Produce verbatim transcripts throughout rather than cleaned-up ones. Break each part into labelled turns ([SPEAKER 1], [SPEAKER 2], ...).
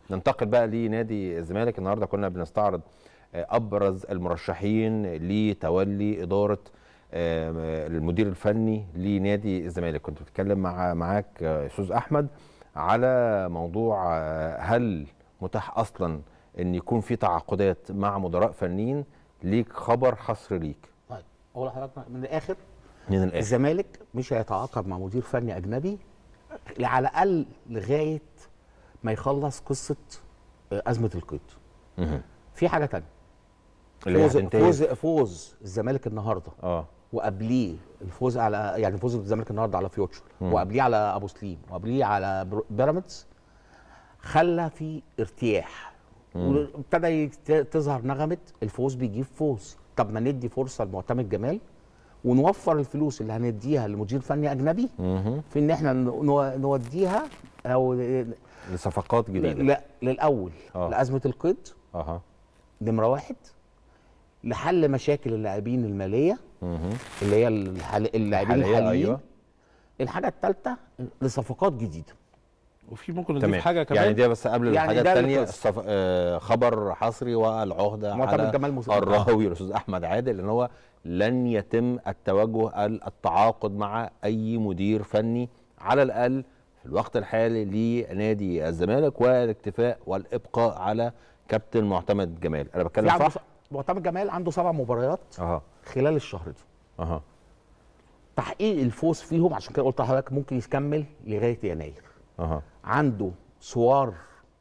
[SPEAKER 1] ننتقل بقى لنادي الزمالك. النهارده كنا بنستعرض ابرز المرشحين لتولي اداره المدير الفني لنادي الزمالك. كنت بتكلم مع معاك استاذ احمد على موضوع هل متاح اصلا ان يكون في تعاقدات مع مدراء فنيين. ليك خبر حصري ليك.
[SPEAKER 2] طيب اقول لحضرتك من الاخر
[SPEAKER 1] من الاخر
[SPEAKER 2] الزمالك مش هيتعاقد مع مدير فني اجنبي على الاقل لغايه ما يخلص قصه ازمه القيد. في حاجه ثانيه، فوز فوز فوز الزمالك النهارده
[SPEAKER 1] اه
[SPEAKER 2] وقبليه الفوز على يعني فوز الزمالك النهارده على فيوتشر، وقبليه على ابو سليم، وقبليه على بيراميدز، خلى في ارتياح وابتدى تظهر نغمه الفوز بيجيب فوز. طب ما ندي فرصه لمعتمد جمال ونوفر الفلوس اللي هنديها لمدير فني اجنبي في ان احنا نوديها او
[SPEAKER 1] لصفقات جديده.
[SPEAKER 2] لا للاول أوه. لازمه القيد
[SPEAKER 1] اها
[SPEAKER 2] نمره واحد، لحل مشاكل اللاعبين الماليه مه. اللي هي اللاعبين الحاليين. أيوة. الحاجه الثالثه لصفقات جديده.
[SPEAKER 3] وفي ممكن نضيف حاجه كمان
[SPEAKER 1] يعني دي بس قبل يعني الحاجه الثانيه الصف... آه خبر حصري والعهده على الراوي الاستاذ احمد عادل ان هو لن يتم التوجه التعاقد مع اي مدير فني على الاقل في الوقت الحالي لنادي الزمالك، والاكتفاء والابقاء على كابتن معتمد جمال. انا بتكلم صح؟
[SPEAKER 2] معتمد جمال عنده سبع مباريات أه. خلال الشهر ده.
[SPEAKER 1] اها
[SPEAKER 2] تحقيق الفوز فيهم، عشان كده قلت لحضرتك ممكن يكمل لغايه يناير.
[SPEAKER 1] اها
[SPEAKER 2] عنده سوار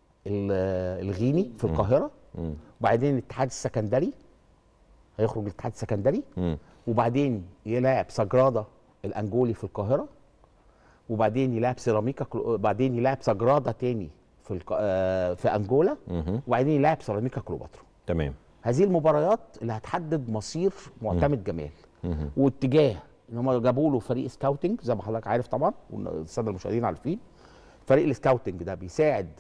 [SPEAKER 2] الغيني في القاهره،
[SPEAKER 1] مم.
[SPEAKER 2] وبعدين الاتحاد السكندري هيخرج الاتحاد السكندري،
[SPEAKER 1] مم.
[SPEAKER 2] وبعدين يلاعب سجرادا الانجولي في القاهره، وبعدين يلاعب سيراميكا، بعدين يلاعب سجرادا تاني في الق... في انجولا،
[SPEAKER 1] مم.
[SPEAKER 2] وبعدين يلاعب سيراميكا كليوباترا.
[SPEAKER 1] تمام.
[SPEAKER 2] هذه المباريات اللي هتحدد مصير معتمد جمال
[SPEAKER 1] مم.
[SPEAKER 2] واتجاه ان هم جابوا له فريق سكاوتنج زي ما حضرتك عارف طبعا والساده المشاهدين عارفين. فريق السكاوتنج ده بيساعد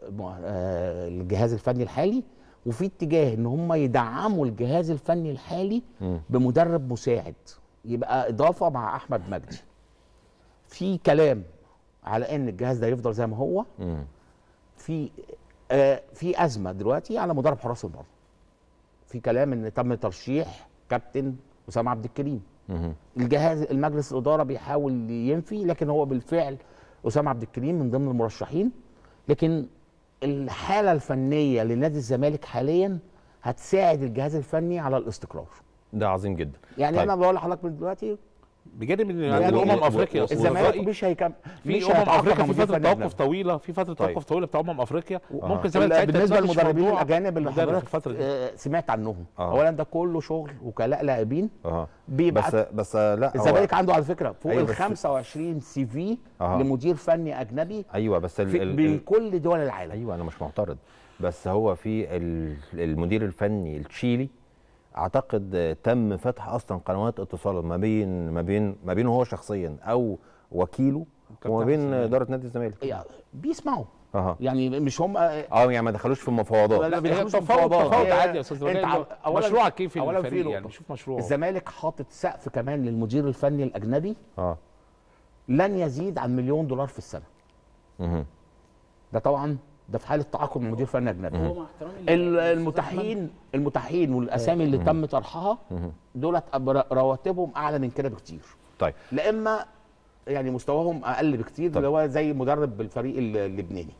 [SPEAKER 2] الجهاز الفني الحالي، وفي اتجاه ان هم يدعموا الجهاز الفني الحالي
[SPEAKER 1] م.
[SPEAKER 2] بمدرب مساعد يبقى اضافه مع احمد مجدي. في كلام على ان الجهاز ده يفضل زي ما هو.
[SPEAKER 1] م.
[SPEAKER 2] في آه في ازمه دلوقتي على مدرب حراس المرمى. في كلام ان تم ترشيح كابتن اسامه عبد الكريم.
[SPEAKER 1] م. الجهاز
[SPEAKER 2] المجلس الاداره بيحاول ينفي، لكن هو بالفعل اسامه عبد الكريم من ضمن المرشحين. لكن الحاله الفنيه لنادي الزمالك حاليا هتساعد الجهاز الفني على الاستقرار.
[SPEAKER 1] ده عظيم جدا.
[SPEAKER 2] يعني طيب. انا بقول لحضرتك من دلوقتي
[SPEAKER 3] بجانب ان امم افريقيا
[SPEAKER 2] الزمالك مش هيكمل
[SPEAKER 3] في امم افريقيا في فتره توقف طويله في فتره توقف طويله بتاع امم افريقيا.
[SPEAKER 2] آه. ممكن الزمالك بالنسبه للمدربين الاجانب اللي حضرتك آه سمعت عنهم. آه. اولا ده كله شغل وكلاء لاعبين.
[SPEAKER 1] اه بس بس لا
[SPEAKER 2] الزمالك عنده على فكره فوق أيوة ال خمسة وعشرين سي في آه. لمدير فني اجنبي.
[SPEAKER 1] ايوه بس
[SPEAKER 2] من كل دول العالم.
[SPEAKER 1] ايوه انا مش معترض، بس هو في المدير الفني التشيلي اعتقد تم فتح اصلا قنوات اتصال ما بين ما بين ما بينه هو شخصيا او وكيله وما بين اداره نادي الزمالك.
[SPEAKER 2] يعني بيسمعوا
[SPEAKER 1] أه.
[SPEAKER 2] يعني مش هم
[SPEAKER 1] اه يعني ما دخلوش في المفاوضات.
[SPEAKER 2] لا
[SPEAKER 3] لا تفاوض تفاوض عادي يا استاذ رجاء. مشروعك كيف في الفريق يعني شوف مشروع.
[SPEAKER 2] الزمالك حاطط سقف كمان للمدير الفني الاجنبي
[SPEAKER 1] اه
[SPEAKER 2] لن يزيد عن مليون دولار في السنه.
[SPEAKER 1] اها ده
[SPEAKER 2] طبعا ده في حاله تعاقد مع مدير فني اجنبي. المتاحين المتاحين والاسامي اللي تم طرحها دولت رواتبهم اعلى من كده بكتير.
[SPEAKER 1] طيب
[SPEAKER 2] لا اما يعني مستواهم اقل بكتير اللي هو زي مدرب الفريق اللبناني.